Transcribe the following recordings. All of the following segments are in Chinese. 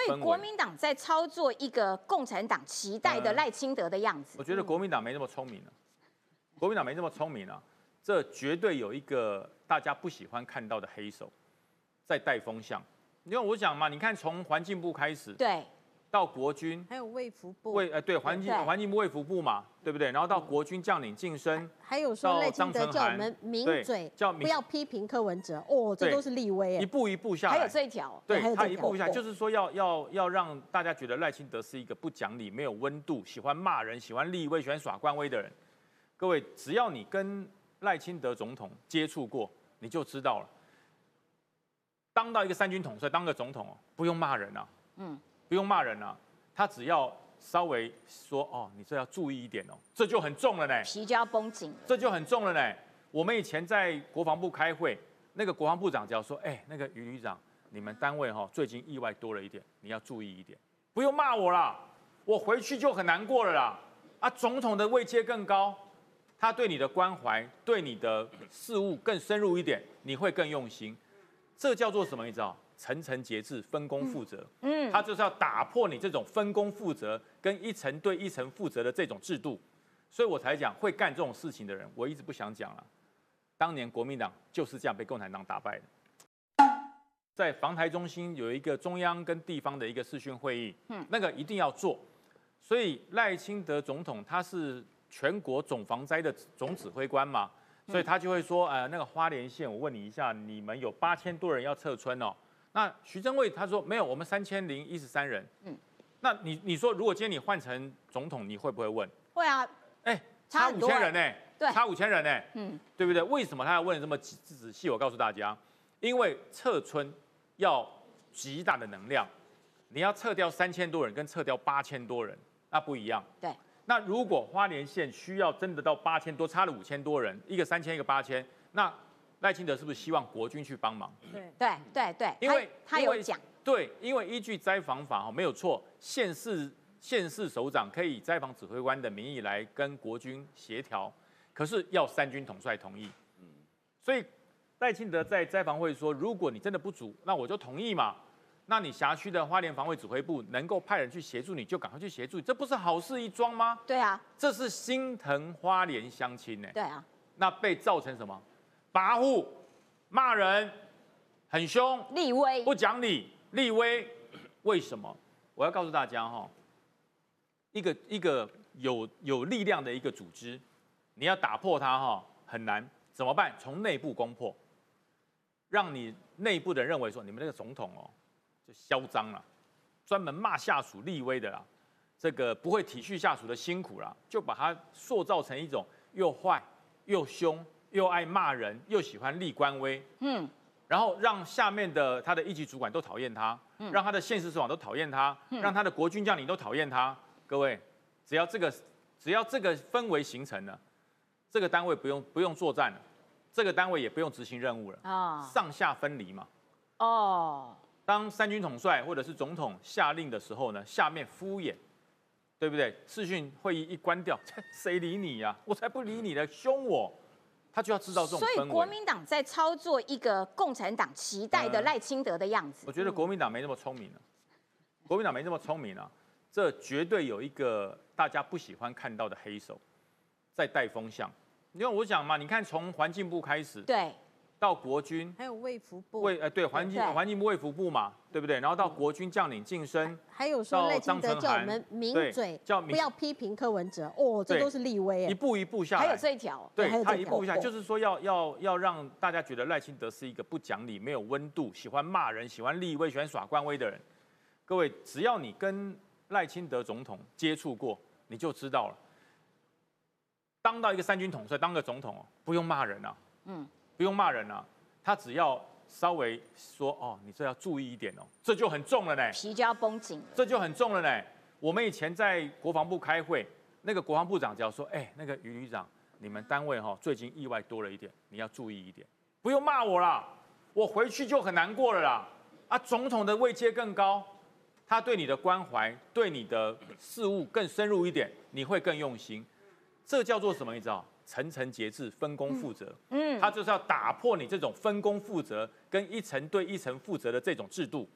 氛围。 所以国民党在操作一个共产党期待的赖清德的样子。 我觉得国民党没那么聪明了，国民党没那么聪明啊，这绝对有一个大家不喜欢看到的黑手在带风向。因为我讲嘛，你看从环境部开始， 对， 到国军， 还有卫福部， 对环境部卫福部嘛，对不对？然后到国军将领晋升， 还有说赖清德叫我们抿嘴，不要批评柯文哲，哦，这都是立威， 一步一步下来， 还有这一条， 对，他一步下来，就是说要让大家觉得赖清德是一个不讲理、没有温度、喜欢骂人、喜欢立威、喜欢耍官威的人。各位，只要你跟赖清德总统接触过，你就知道了。当到一个三军统帅，当个总统哦，不用骂人啊，不用骂人啊，他只要稍微说哦，你这要注意一点哦，这就很重了呢， 皮就要绷紧了， 这就很重了呢。我们以前在国防部开会，那个国防部长只要说，那个于旅长，你们单位最近意外多了一点，你要注意一点，不用骂我啦，我回去就很难过了啦。啊，总统的位阶更高，他对你的关怀，对你的事务更深入一点，你会更用心。这叫做什么？你知道？层层节制，分工负责。他就是要打破你这种分工负责跟一层对一层负责的这种制度。所以我才讲，会干这种事情的人，我一直不想讲了。当年国民党就是这样被共产党打败的。在防台中心有一个中央跟地方的一个视讯会议，那个一定要做。所以赖清德总统他是全国总防灾的总指挥官嘛。所以他就会说，那个花莲县，我问你一下，你们有8000多人要撤村哦。那徐正卫他说没有，我们3013人。那你说，如果今天你换成总统，你会不会问？ 会啊。 差5000人呢？ 对， 差5000人呢。对不对？为什么他要问这么仔细？我告诉大家，因为撤村要极大的能量，你要撤掉3000多人，跟撤掉8000多人，那不一样。 对。 那如果花莲县需要真的到8000多，差了5000多人，一个3000，一个8000，那赖清德是不是希望国军去帮忙？ 对， 因为他有讲， 对，因为依据灾防法没有错，县市首长可以以灾防指挥官的名义来跟国军协调，可是要三军统帅同意。所以赖清德在灾防会说，如果你真的不足，那我就同意嘛。那你辖区的花莲防卫指挥部能够派人去协助你，就赶快去协助，这不是好事一桩吗？ 对啊， 这是心疼花莲乡亲呢。 对啊， 那被造成什么？跋扈、骂人、很凶、 立威、 不讲理、立威。为什么？我要告诉大家一个有力量的一个组织，你要打破它很难。怎么办？从内部攻破，让你内部的人认为说，你们那个总统就嚣张了，专门骂下属立威的啦，这个不会体恤下属的辛苦啦，就把他塑造成一种又坏又凶又爱骂人又喜欢立官威，然后让下面的他的一级主管都讨厌他，让他的县市首长都讨厌他，让他的国军将领都讨厌他。各位，只要这个氛围形成了，这个单位不用作战了，这个单位也不用执行任务了，上下分离嘛。当三军统帅或者是总统下令的时候呢，下面敷衍，对不对？视讯会议一关掉，谁理你呀？我才不理你呢，凶我，他就要知道这种氛围。 所以国民党在操作一个共产党期待的赖清德的样子。 我觉得国民党没那么聪明了，国民党没那么聪明啊，这绝对有一个大家不喜欢看到的黑手在带风向。因为我讲嘛，你看从环境部开始， 对。 到国军， 还有卫福部， 对环境部卫福部嘛，对不对？然后到国军将领晋升， 还有说赖清德叫我们抿嘴，不要批评柯文哲，哦，这都是立威， 一步一步下来， 还有这一条， 对，他一步下来，就是说要让大家觉得赖清德是一个不讲理、没有温度、喜欢骂人、喜欢立威、喜欢耍官威的人。各位，只要你跟赖清德总统接触过，你就知道了。当到一个三军统帅，当个总统不用骂人啊，不用骂人啊，他只要稍微说你这要注意一点这就很重了呢。 皮就要绷紧了， 这就很重了呢。我们以前在国防部开会，那个国防部长只要说，那个于旅长，你们单位最近意外多了一点，你要注意一点，不用骂我啦，我回去就很难过了啦。啊，总统的位阶更高，他对你的关怀，对你的事务更深入一点，你会更用心。这叫做什么？你知道？层层节制，分工负责。他就是要打破你这种分工负责跟一层对一层负责的这种制度。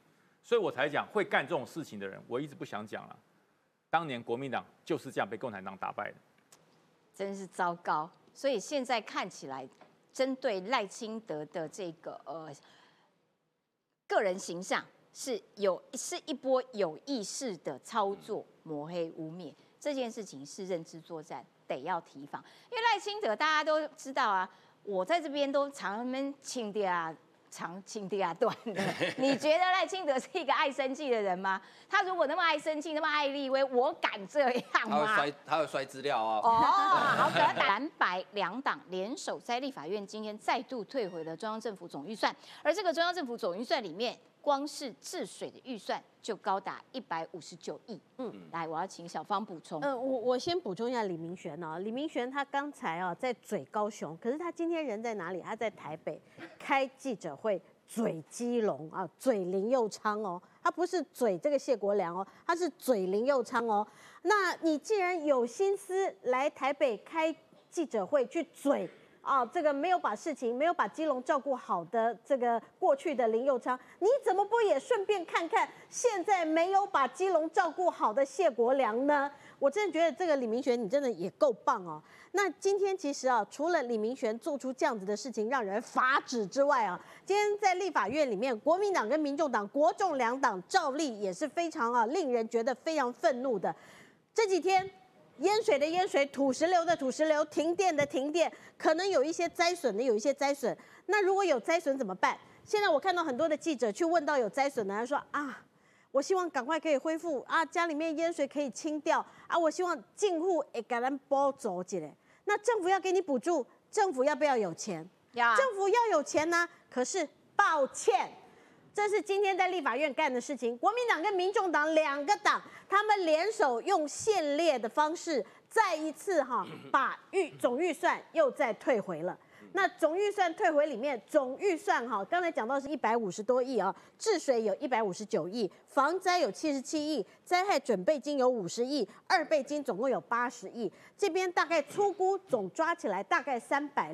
所以我才讲会干这种事情的人，我一直不想讲了。当年国民党就是这样被共产党打败的， 真是糟糕。所以现在看起来，针对赖清德的这个个人形象是一波有意识的操作，抹黑污蔑这件事情是认知作战，得要提防。因为赖清德大家都知道啊，我在这边都常们亲爹啊。长青地啊断的，你觉得赖清德是一个爱生气的人吗？他如果那么爱生气，那么爱立威，我敢这样吗？ 他会摔资料啊！ 哦，好的，蓝白两党联手在立法院今天再度退回了中央政府总预算，而这个中央政府总预算里面，光是治水的预算就高达159亿。来，我要请小芳补充。 我先补充一下李明玄哦，李明玄他刚才在嘴高雄，可是他今天人在哪里？他在台北开记者会，嘴基隆啊，嘴林右昌哦，他不是嘴这个谢国良哦，他是嘴林右昌哦。那你既然有心思来台北开记者会去嘴。这个没有把基隆照顾好的这个过去的林右昌，你怎么不也顺便看看现在没有把基隆照顾好的谢国良呢？我真的觉得这个李明玄你真的也够棒哦。那今天其实除了李明玄做出这样子的事情让人发指之外今天在立法院里面，国民党跟民众党国众两党照例也是非常令人觉得非常愤怒的。这几天。淹水的淹水，土石流的土石流，停电的停电，可能有一些灾损的有一些灾损。那如果有灾损怎么办？现在我看到很多的记者去问到有灾损的，他说我希望赶快可以恢复家里面淹水可以清掉我希望进户也给咱包走起来。那政府要给你补助，政府要不要有钱？政府要有钱呢。可是抱歉。这是今天在立法院干的事情，国民党跟民众党两个党，他们联手用限列的方式，再一次把总预算又再退回了。那总预算退回里面，总预算刚才讲到是150多亿治水有159亿，防灾有77亿，灾害准备金有50亿，二备金总共有80亿，这边大概粗估总抓起来大概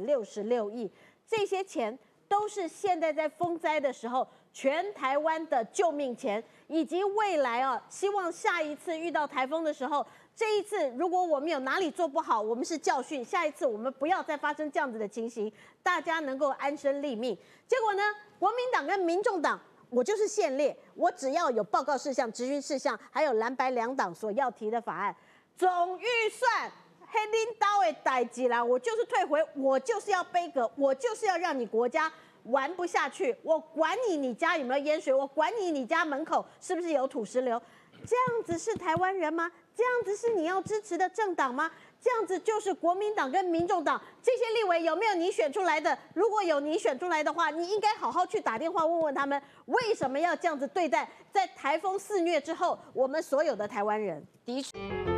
366亿，这些钱都是现在在风灾的时候。全台湾的救命钱，以及未来希望下一次遇到台风的时候，这一次如果我们有哪里做不好，我们是教训，下一次我们不要再发生这样子的情形，大家能够安身立命。结果呢，国民党跟民众党，我就是限列，我只要有报告事项、质询事项，还有蓝白两党所要提的法案，总预算。黑领导的代志啦，我就是退回，我就是要背锅，我就是要让你国家玩不下去，我管你家有没有淹水，我管你家门口是不是有土石流，这样子是台湾人吗？这样子是你要支持的政党吗？这样子就是国民党跟民众党这些立委有没有你选出来的？如果有你选出来的话，你应该好好去打电话问问他们，为什么要这样子对待在台风肆虐之后我们所有的台湾人？的确。